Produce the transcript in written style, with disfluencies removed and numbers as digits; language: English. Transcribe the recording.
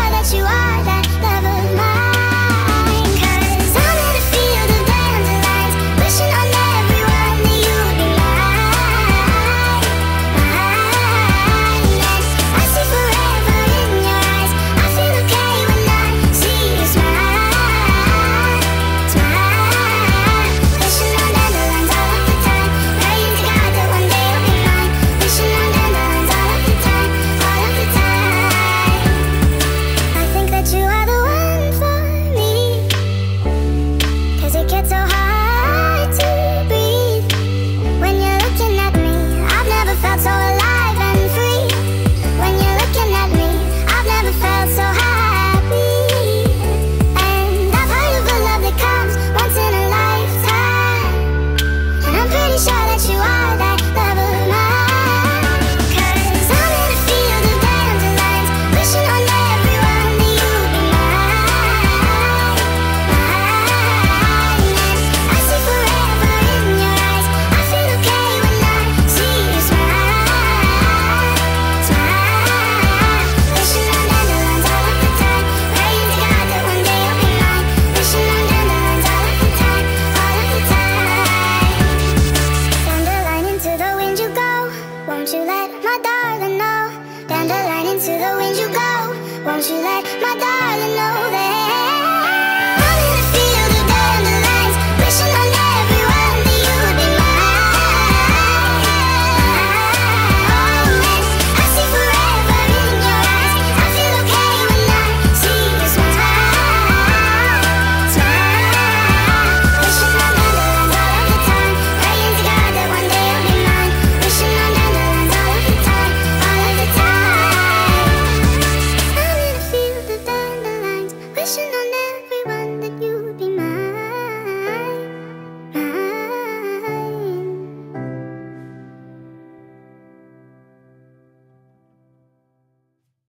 sure that you are that love of mine. 'Cause I'm in a field of dandelions, wishing on everyone that you'd be mine, mine. And I see forever in your eyes. I feel okay when I see you smile, smile. Wishing on dandelions all of the time, praying to God that one day you'll be mine. Wishing on dandelions all of the time, all of the time. I think that you are the one for me, 'cause it gets so hard to breathe when you're looking at me. I've never felt so alive and free. When you're looking at me, I've never felt so happy. And I've heard of a love that comes once in a lifetime, and I'm pretty sure that you are that love of mine. 'Cause I'm in a field of dandelions, wishing on everyone that you'd be mine, mine. And I see forever in your eyes. I feel okay when I see you smile, smile. Wishing on dandelions all of the time, praying to God that one day you'll be mine. Wishing on dandelions all of the time, all of the time. Dandelion, into the wind you go, won't you let my darling know? Dandelion, into the wind you go, won't you let my darling know that